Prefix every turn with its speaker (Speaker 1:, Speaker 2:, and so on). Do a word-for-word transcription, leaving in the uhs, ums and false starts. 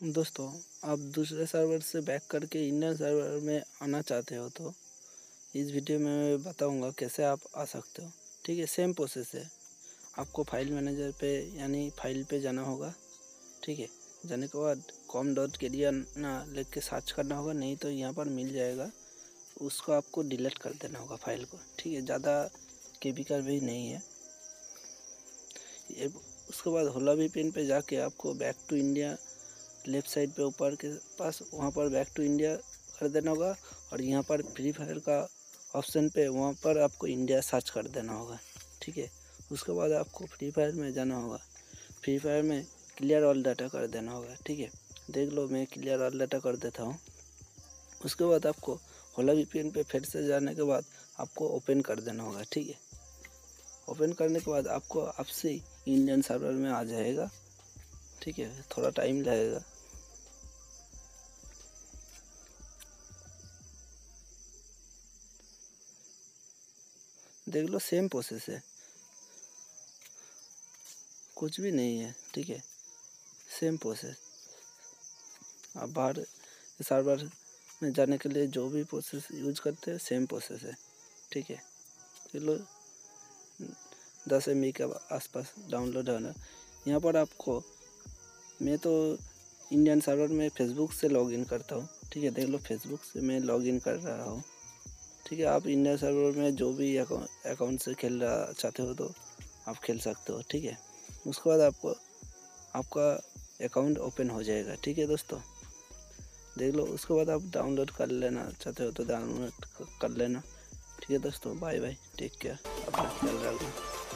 Speaker 1: दोस्तों, आप दूसरे सर्वर से बैक करके इंडियन सर्वर में आना चाहते हो तो इस वीडियो में मैं बताऊंगा कैसे आप आ सकते हो। ठीक है, सेम प्रोसेस है। आपको फाइल मैनेजर पे यानी फाइल पे जाना होगा। ठीक है, जाने के बाद कॉम डॉट के लिए ना लिख के सर्च करना होगा, नहीं तो यहाँ पर मिल जाएगा। उसको आपको डिलीट कर देना होगा फाइल को। ठीक है, ज़्यादा के बी का भी नहीं है ये। उसके बाद होला वी पेन पे जाके आपको back to India left side पे ऊपर के पास वहाँ पर बैक टू इंडिया कर देना होगा, और यहाँ पर फ्री फायर का ऑप्शन पे वहाँ पर आपको इंडिया सर्च कर देना होगा। ठीक है, उसके बाद आपको फ्री फायर में जाना होगा। फ्री फायर में क्लियर ऑल डाटा कर देना होगा। ठीक है, देख लो मैं क्लियर ऑल डाटा कर देता हूँ। उसके बाद आपको होला वी पेन पे फिर से जाने के बाद आपको ओपन कर देना होगा। ठीक है, ओपन करने के बाद आपको आपसे इंडियन सर्वर में आ जाएगा। ठीक है, थोड़ा टाइम लगेगा। देख लो, सेम प्रोसेस है, कुछ भी नहीं है। ठीक है, सेम प्रोसेस। आप बाहर सर्वर में जाने के लिए जो भी प्रोसेस यूज करते हैं सेम प्रोसेस है। ठीक है, चलो दस एम बी के आसपास डाउनलोड होना। यहाँ पर आपको, मैं तो इंडियन सर्वर में फेसबुक से लॉगिन करता हूँ। ठीक है, देख लो फेसबुक से मैं लॉगिन कर रहा हूँ। ठीक है, आप इंडियन सर्वर में जो भी अकाउंट से खेल रहा चाहते हो तो आप खेल सकते हो। ठीक है, उसके बाद आपको आपका अकाउंट ओपन हो जाएगा। ठीक है दोस्तों, देख लो। उसके बाद आप डाउनलोड कर लेना चाहते हो तो डाउनलोड कर लेना। ठीक है दोस्तों, बाय बाय, टेक केयर, अपना ख्याल रखना।